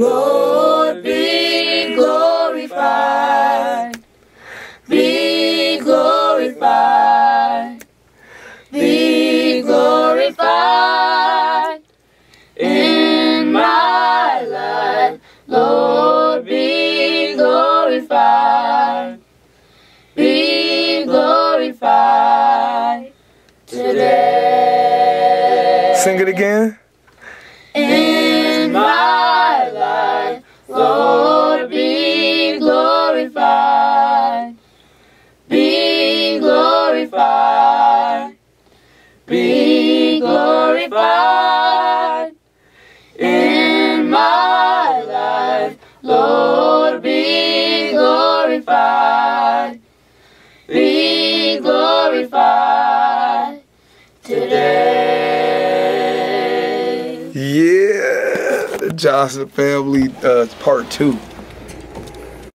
Lord, be glorified. Be glorified. Be glorified in my life. Lord, be glorified. Be glorified today. Sing it again. In my life, Lord, be glorified. Be glorified. Be glorified in my life. Lord, be glorified. Be glorified today. Yeah, the Johnson family part 2.